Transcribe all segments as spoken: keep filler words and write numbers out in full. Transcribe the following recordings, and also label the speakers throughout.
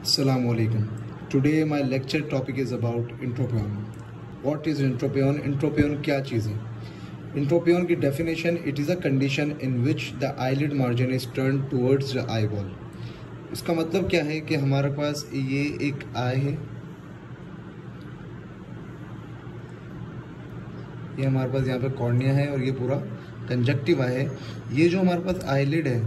Speaker 1: Assalamu alaikum. Today my lecture topic is about entropion. What is entropion? Entropion क्या चीज़ है? Entropion की definition, it is a condition in which the eyelid margin is turned towards the eyeball. इसका मतलब क्या है कि हमारे पास ये एक आई है, ये हमारे पास यहाँ पे कॉर्निया है और ये पूरा कंजक्टिवा है। ये जो हमारे पास आईलिड है,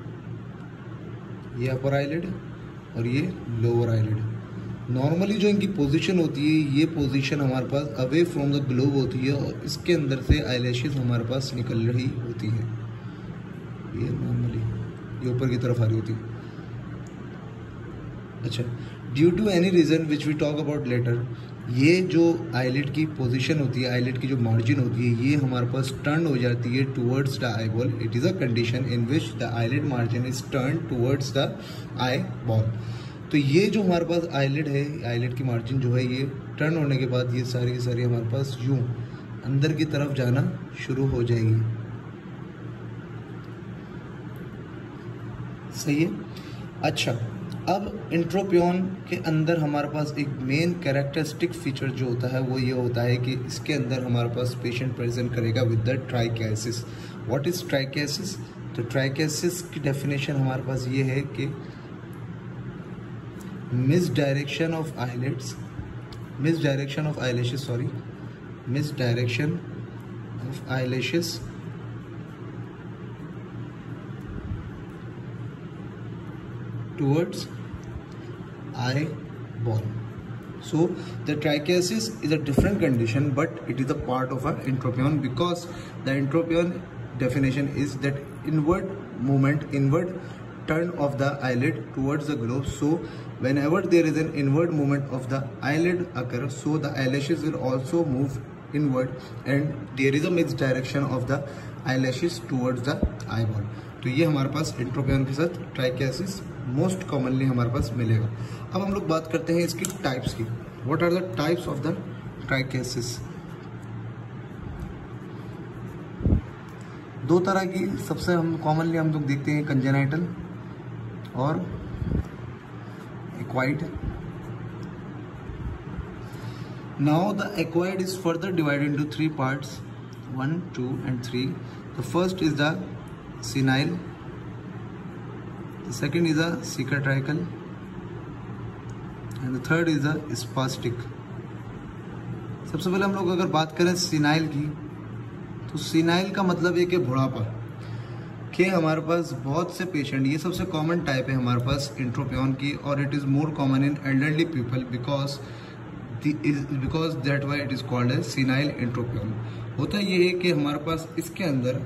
Speaker 1: ये अपर आईलिड और ये लोअर आईलिड। नॉर्मली जो इनकी पोजीशन होती है, ये पोजीशन हमारे पास अवे फ्रॉम द ग्लोब होती है और इसके अंदर से आईलैशेस हमारे पास निकल रही होती है। ये नॉर्मली ये ऊपर की तरफ आ रही होती है। अच्छा, due to any reason which we talk about later, ये जो आईलिड की पोजीशन होती है, आईलिड की जो मार्जिन होती है, ये हमारे पास टर्न हो जाती है towards the eyeball. It is a condition in which the eyelid margin is turn towards the eye ball. तो ये जो हमारे पास आईलिड है, आईलिड की मार्जिन जो है, ये टर्न होने के बाद ये सारी की सारी हमारे पास यूँ अंदर की तरफ जाना शुरू हो जाएगी। सही है। अच्छा, अब इंट्रोपियन के अंदर हमारे पास एक मेन कैरेक्टरिस्टिक फीचर जो होता है वो ये होता है कि इसके अंदर हमारे पास पेशेंट प्रेजेंट करेगा with the trichiasis. What is trichiasis? तो ट्राइकैसिस की डेफिनेशन हमारे पास ये है कि misdirection of eyelids, misdirection of eyelashes, sorry misdirection of eyelashes towards eyeball. So the trichiasis is a different condition, but it is a part of an entropion, because the entropion definition is that inward movement, inward turn of the eyelid towards the globe. So whenever there is an inward movement of the eyelid occur, so the eyelashes will also move inward and there is a mixed direction of the eyelashes towards the eyeball. तो ये हमारे पास इंट्रोपियन के साथ trichiasis most commonly हमारे पास मिलेगा। अब हम लोग बात करते हैं इसकी टाइप्स की। What are the types of the trichiasis? दो तरह की सबसे हम कॉमनली हम लोग देखते हैं, कंजेनाइटल और acquired. Now the acquired is further divided into three parts, one, two and three. The first is the senile, the second is a cicatricial and the third is a spastic. सबसे पहले हम लोग अगर बात करें senile की, तो senile का मतलब है कि बुढ़ापा के हमारे पास बहुत से पेशेंट, ये सबसे कॉमन टाइप है हमारे पास इंट्रोपियन की, और it is more common in elderly people because because that why it is called as senile entropion. होता ये है कि हमारे पास इसके अंदर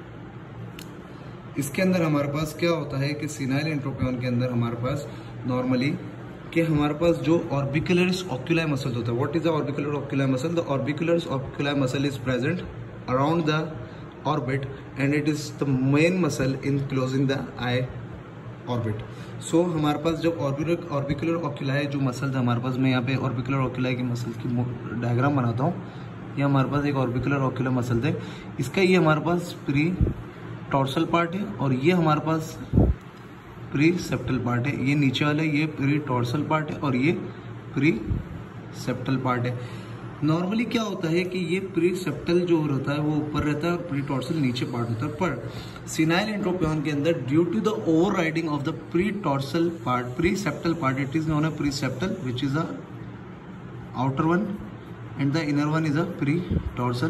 Speaker 1: इसके अंदर हमारे पास क्या होता है कि सिनाइल इंट्रोपियन के अंदर हमारे पास नॉर्मली कि हमारे पास जो ऑर्बिकुलरिस ऑक्यूलाई मसल होता है। What is the orbicular oculi muscle? The orbicularis oculi muscle is present around the orbit and it is the main muscle in closing the eye orbit. So हमारे पास जब orbicular orbicular oculi जो muscle था हमारे पास, मैं यहाँ पे ऑर्बिकुलर ऑक्यूलाई की मसल की डायग्राम बनाता हूँ। ये हमारे पास एक ऑर्बिकुलर ऑक्यूलर मसल थे, इसका ये हमारे पास प्री टॉर्सल पार्ट है और ये हमारे पास प्री सेप्टल पार्ट है। ये नीचे वाला ये प्री टॉर्सल पार्ट है और ये प्री सेप्टल पार्ट है। नॉर्मली क्या होता है कि ये प्री सेप्टल जो होता है वो ऊपर रहता है और प्री टॉर्सल नीचे पार्ट होता है। पर सिनाइल इंट्रोपियन के अंदर due to the overriding of the pretarsal part, preseptal part, it is known as preseptal which is the outer one and the inner one is a pretarsal,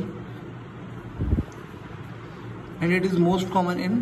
Speaker 1: and it is most common in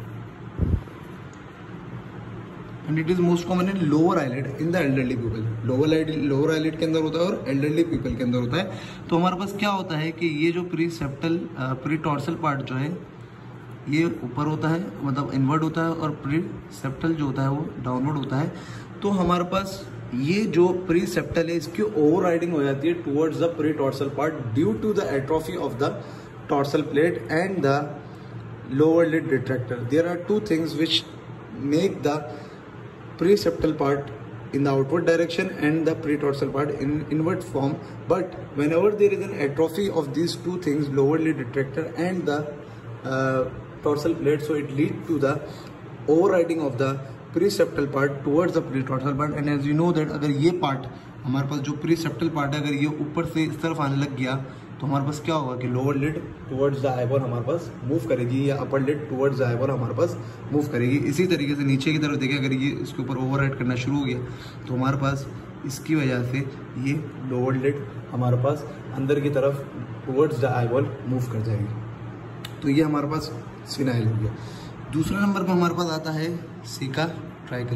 Speaker 1: and it is most common in lower eyelid in the elderly people. lower eyelid lower eyelid के अंदर होता है और elderly people के अंदर होता है। तो हमारे पास क्या होता है कि ये जो preseptal pretarsal part जो है ये ऊपर होता है, मतलब इनवर्ड होता है, और प्री सेप्टल जो होता है वो डाउनवर्ड होता है। तो हमारे पास ये जो प्री सेप्टल है इसकी ओवर राइडिंग हो जाती है towards the pretarsal part due to the atrophy of the tarsal plate and the lower lid retractor. There are two things which make the preseptal part in the outward direction and the pretorsal part in inward form, but whenever there is an atrophy of these two things, lower lid retractor and the uh, dorsal plate, so it leads to the overriding of the preseptal part towards the pretarsal part, and as you know that अगर ये part हमारे पास जो प्रीसेप्टल part है अगर ये ऊपर से इस तरफ आने लग गया तो हमारे पास क्या होगा कि lower lid towards the eyeball हमारे पास मूव करेगी या upper lid towards the eyeball हमारे पास मूव करेगी। इसी तरीके से नीचे की तरफ देखिए अगर ये इसके ऊपर ओवरराइड करना शुरू हो गया तो हमारे पास इसकी वजह से ये लोअर लिड हमारे पास अंदर की तरफ टुवर्ड्स द आईबॉल मूव कर जाएगी। तो ये हमारे पास सिनाइल हो गया। दूसरे नंबर पर हमारे पास आता है सीका ट्राइकल।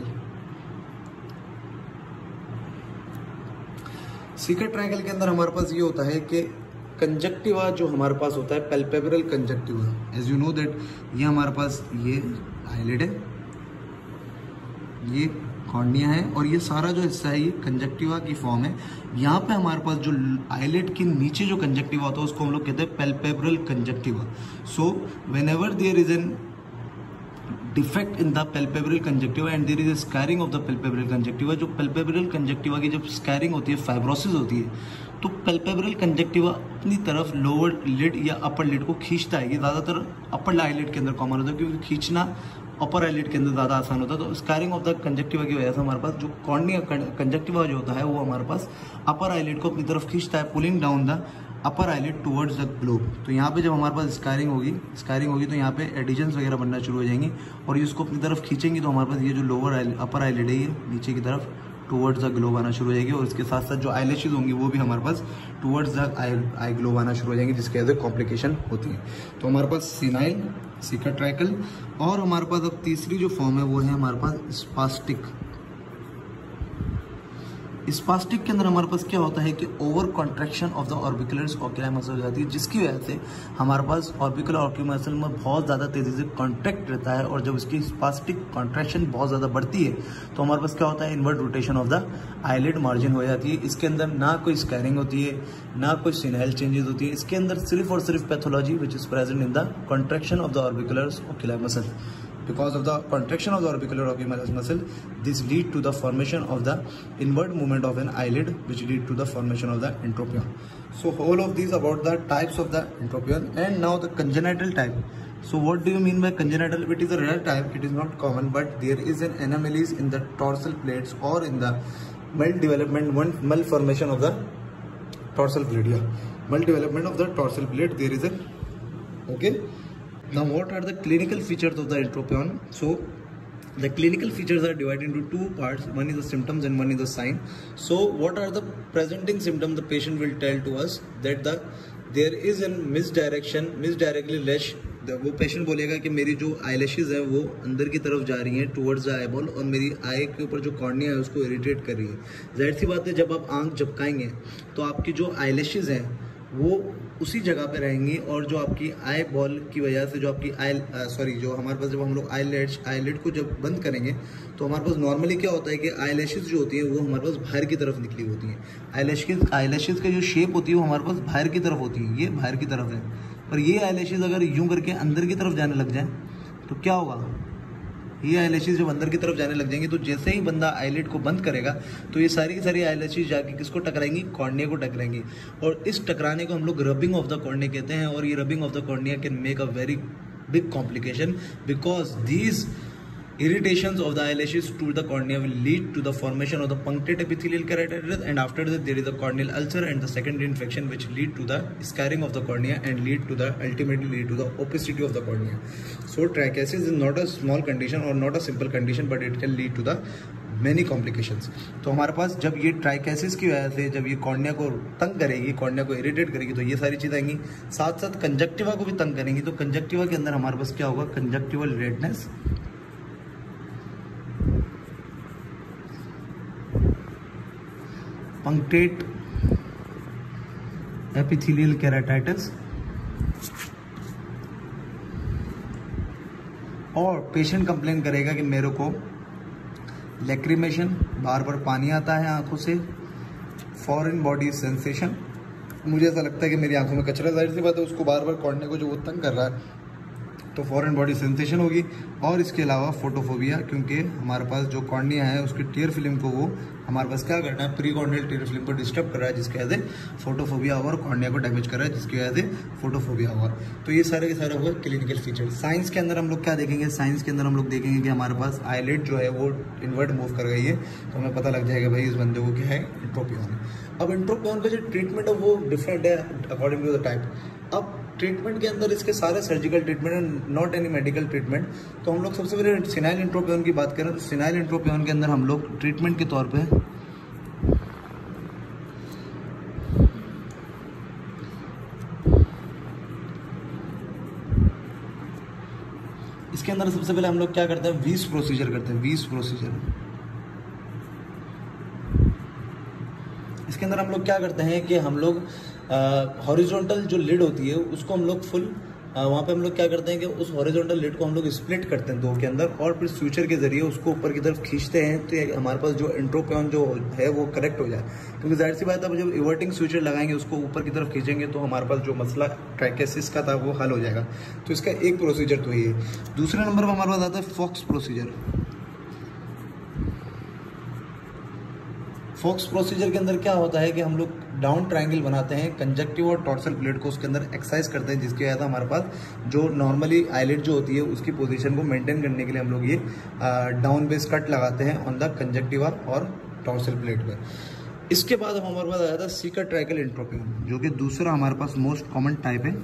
Speaker 1: सीका ट्राइकल के अंदर हमारे पास ये होता है कि कंजक्टिवा जो हमारे पास होता है palpebral conjunctiva, as you know that ये हमारे पास ये आईलिड है, ये कॉर्निया है और ये सारा जो हिस्सा है ये कंजक्टिवा की फॉर्म है। यहाँ पे हमारे पास जो आईलिड के नीचे जो कंजक्टिवा होता है उसको हम लोग कहते हैं palpebral conjunctiva. So whenever there is an defect in the palpebral conjunctiva and there is a scarring of the palpebral conjunctiva, जो पैल्पेब्रल कंजक्टिवा की जब स्कैरिंग होती है, फाइब्रोसिस होती है, तो पैल्पेब्रल कंजक्टिवा अपनी तरफ लोअर लिड या अपर लिड को खींचता है। ये ज़्यादातर अपर आईलिड के अंदर कॉमन होता है क्योंकि खींचना अपर आईलिड के अंदर ज़्यादा आसान होता है। तो स्कैरिंग ऑफ द कंजक्टिवा की वजह से हमारे पास जो कॉर्निया कंजक्टिवा जो होता है वो हमारे पास अपर आईलिड को अपनी तरफ खींचता है, pulling down the upper eyelid towards the globe. तो यहाँ पे जब हमारे पास स्कैरिंग होगी स्कैरिंग होगी तो यहाँ पे एडिशंस वगैरह बनना शुरू हो जाएंगी और ये उसको अपनी तरफ खींचेंगी तो हमारे पास ये जो लोअर अपर आईलिड है ये नीचे की तरफ टुवर्ड्स द ग्लोब आना शुरू हो जाएगी और इसके साथ साथ जो आईलैशेस होंगी वो भी हमारे पास towards the eye eye globe आना शुरू हो जाएंगी, जिसके वजह से कॉम्प्लिकेशन होती है। तो हमारे पास सिनाइल, सीका ट्राइकल और हमारे पास अब तीसरी जो फॉर्म है वो है हमारे पास स्पास्टिक। स्पास्टिक के अंदर हमारे पास क्या होता है कि over contraction of the orbicularis oculi muscle हो जाती है, जिसकी वजह से हमारे पास ऑर्बिकुलर ऑक्यूलाई मसल में बहुत ज़्यादा तेज़ी से कॉन्ट्रैक्ट रहता है और जब इसकी स्पास्टिक कॉन्ट्रैक्शन बहुत ज़्यादा बढ़ती है तो हमारे पास क्या होता है invert rotation of the eyelid margin हो जाती है। इसके अंदर ना कोई स्कैरिंग होती है ना कोई सिनाइल चेंजेस होती है, इसके अंदर सिर्फ और सिर्फ pathology which is present in the contraction of the orbicularis oculi muscle. Because of the contraction of the orbicular ocular muscle, this lead to the formation of the inward movement of an eyelid, which lead to the formation of the entropion. So all of these about the types of the entropion, and now the congenital type. So what do you mean by congenital? It is a rare type. It is not common, but there is an anomalies in the dorsal plates or in the maldevelopment, one malformation of the dorsal blade. Yeah, maldevelopment of the dorsal blade. There is a okay. Now what are the clinical features of the entropion? So the clinical features are divided into two parts. One is the symptoms and one is the sign. So what are the presenting symptoms? The patient will tell to us that the there is a misdirection, misdirectly lash. वो patient बोलेगा कि मेरी जो eyelashes है वो अंदर की तरफ जा रही हैं टुवर्ड्स द आईबॉल और मेरी आई के ऊपर जो कॉर्निया है उसको इरिटेट कर रही है। जाहिर सी बात है जब आप आंख झपकाएंगे तो आपकी जो आईलैशेस हैं वो उसी जगह पे रहेंगी और जो आपकी आई बॉल की वजह से जो आपकी आई सॉरी जो हमारे पास जब हम लोग आईलेट आईलिड को जब बंद करेंगे तो हमारे पास नॉर्मली क्या होता है कि आईलैशेस जो होती हैं वो हमारे पास बाहर की तरफ निकली होती हैं। आईलैशेस आईलैशेस का जो शेप होती है वो हमारे पास बाहर की तरफ होती है, ये बाहर की तरफ है। पर ये आईलैशेस अगर यूं करके अंदर की तरफ जाने लग जाए तो क्या होगा, ये आईलैशेस जब अंदर की तरफ जाने लग जाएंगे तो जैसे ही बंदा आईलिड को बंद करेगा तो ये सारी की सारी आईलैशेस जाके किसको टकराएंगी, कॉर्निया को टकराएंगी और इस टकराने को हम लोग रबिंग ऑफ द कॉर्निया कहते हैं। और ये rubbing of the cornea can make a very big complication because these irritations of the eyelashes to the cornea will lead to the formation of the punctate epithelial keratitis, and after that there is a corneal ulcer and the secondary infection which lead to the scarring of the cornea and lead to the ultimately lead to the opacity of the cornea. So trichiasis is not a small condition or not a simple condition, but it can lead to the many complications. तो हमारे पास जब ये ट्राइकैसिस की वजह से जब ये कॉर्निया को तंग करेगी, कॉर्निया को इरिटेट करेगी तो ये सारी चीज़ें आएंगी, साथ साथ कंजक्टिवा को भी तंग करेंगी। तो कंजक्टिवा के अंदर हमारे पास क्या होगा, conjunctival redness, punctate epithelial keratitis और पेशेंट कंप्लेन करेगा कि मेरे को लैक्रिमेशन, बार बार पानी आता है आंखों से, फॉरेन बॉडी सेंसेशन, मुझे ऐसा लगता है कि मेरी आंखों में कचरा, जाहिर सी बात है उसको बार बार कॉर्निया को जो वो तंग कर रहा है तो फॉरेन बॉडी सेंसेशन होगी। और इसके अलावा फोटोफोबिया, क्योंकि हमारे पास जो कॉर्निया है उसकी टीयर फिल्म को वो हमारे पास क्या करना है, प्री कॉर्नियल टीयर फिल्म को डिस्टर्ब कर रहा है, जिसकी वजह से फोटोफोबिया होगा, और कॉर्निया को डैमेज कर रहा है, जिसकी वजह से फोटोफोबिया होगा। तो ये सारे के सारे हुए क्लिनिकल फीचर। साइंस के अंदर हम लोग क्या देखेंगे, साइंस के अंदर हम लोग देखेंगे कि हमारे पास आईलिड जो है वो इन्वर्ट मूव कर गई है, तो हमें पता लग जाएगा भाई इस बंदे को क्या है, इंट्रोपियन। अब इंट्रोपियन का जो ट्रीटमेंट है वो डिफरेंट है अकॉर्डिंग टू द टाइप। अब ट्रीटमेंट के अंदर इसके सारे सर्जिकल ट्रीटमेंट है, नॉट एनी मेडिकल ट्रीटमेंट। तो हम लोग सबसे पहले सिनाइल इंट्रोपियन की बात करें तो सिनाइल इंट्रोपियन के अंदर हम लोग ट्रीटमेंट के तौर पे इसके अंदर सबसे पहले हम लोग क्या करते हैं, वीस प्रोसीजर करते हैं, वीस प्रोसीजर। इसके अंदर हम लोग क्या करते हैं कि हम लोग हॉरिजॉन्टल जो लिड होती है उसको हम लोग फुल वहाँ पे हम लोग क्या करते हैं कि उस हॉरिजॉन्टल लिड को हम लोग स्प्लिट करते हैं दो के अंदर, और फिर स्विचर के जरिए उसको ऊपर की तरफ खींचते हैं, तो हमारे पास जो इंट्रोपियन जो है वो करेक्ट हो जाए। क्योंकि जाहिर सी बात है, जब इवर्टिंग स्विचर लगाएंगे उसको ऊपर की तरफ खींचेंगे तो हमारे पास जो मसला ट्रैकेसिस का था वो हल हो जाएगा। तो इसका एक प्रोसीजर तो ये है। दूसरे नंबर पर हमारे पास आता है फॉक्स प्रोसीजर। फॉक्स प्रोसीजर के अंदर क्या होता है कि हम लोग डाउन ट्रायंगल बनाते हैं, कंजक्टिव और टॉर्सल प्लेट को उसके अंदर एक्सरसाइज करते हैं, जिसकी वजह से हमारे पास जो नॉर्मली आईलिड जो होती है उसकी पोजीशन को मेंटेन करने के लिए हम लोग ये डाउन बेस कट लगाते हैं ऑन द कंजक्टिवा और टॉर्सल प्लेट पर। इसके बाद हमारे पास आया था सीकर ट्राइकल इंट्रोपियन, जो कि दूसरा हमारे पास मोस्ट कॉमन टाइप है।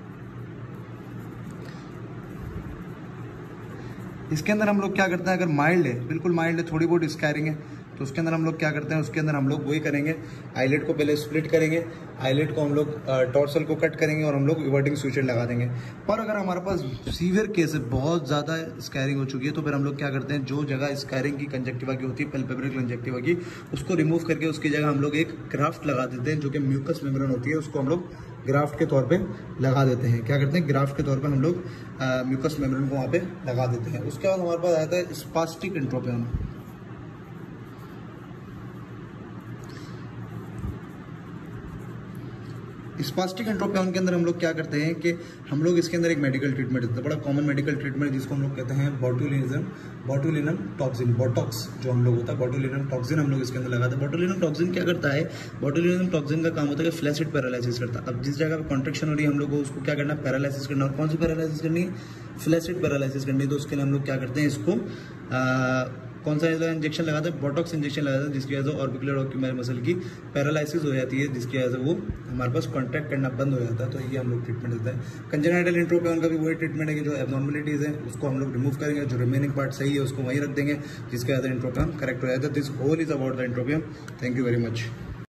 Speaker 1: इसके अंदर हम लोग क्या करते हैं, अगर माइल्ड है, बिल्कुल माइल्ड है, थोड़ी बहुत स्कैरिंग है, तो उसके अंदर हम लोग क्या करते हैं, उसके अंदर हम लोग वही करेंगे, आईलेट को पहले स्प्लिट करेंगे, आईलेट को हम लोग टॉर्सल को कट करेंगे और हम लोग इवर्टिंग स्विचर लगा देंगे। पर अगर हमारे पास सीवियर केस है, बहुत ज़्यादा स्कैरिंग हो चुकी है, तो फिर हम लोग क्या करते हैं, जो जगह स्कैरिंग की कंजक्टिवा की होती है, पैल्पेब्रल कंजक्टिवा की, उसको रिमूव करके उसकी जगह हम लोग एक ग्राफ्ट लगा देते हैं, जो कि म्यूकस मेम्ब्रेन होती है, उसको हम लोग ग्राफ्ट के तौर पे लगा देते हैं। क्या करते हैं, ग्राफ्ट के तौर पे हम लोग म्यूकस मेम्ब्रेन को वहाँ पे लगा देते हैं। उसके बाद हमारे पास आता है स्पास्टिक इंट्रोपियन। स्पास्टिक इंट्रोपियन के अंदर हम लोग क्या करते हैं कि हम लोग इसके अंदर एक मेडिकल ट्रीटमेंट देते हैं, बड़ा कॉमन मेडिकल ट्रीटमेंट जिसको हम लोग कहते हैं बॉटुलिज्म बॉटुलिनम टॉक्सिन, बोटॉक्स जो हम लोग होता है, बॉटुलिनम टॉक्सिन हम लोग इसके अंदर लगाते हैं। बॉटुलिनम टॉक्सिन क्या करता है, बॉटुलिनम टॉक्सिन का काम होता है कि फ्लैसिड पैरालिसिस करता है। अब जिस जगह पर कॉन्ट्रैक्शन हो रही है हम लोग को उसको क्या करना है, पैरालिसिस करना। और कौन सी पैरालिसिस करनी है, फ्लैसिड पैरालिसिस करनी है। तो उसके लिए हम लोग क्या करते हैं, इसको आ, कौन सा इंजेक्शन लगाते हैं, बोटॉक्स इंजेक्शन लगाते हैं, जिसकी वजह से ऑर्बिकुलर ऑक्यूमेर मसल की पैरालिसिस हो जाती है, जिसकी वजह से वो हमारे पास कॉन्ट्रैक्ट करना बंद हो जाता है। तो ये हम लोग ट्रीटमेंट देते हैं। कंजेनिटल इंट्रोपियन का भी वही ट्रीटमेंट है कि जो एबनॉर्मलिटीज़ है उसको हम लोग रिमूव करेंगे, जो रिमेनिंग पार्ट सही है उसको वहीं रख देंगे, जिसके वजह से इंट्रोपियन करेक्ट हो जाता है। This whole is about the entropion. Thank you very much.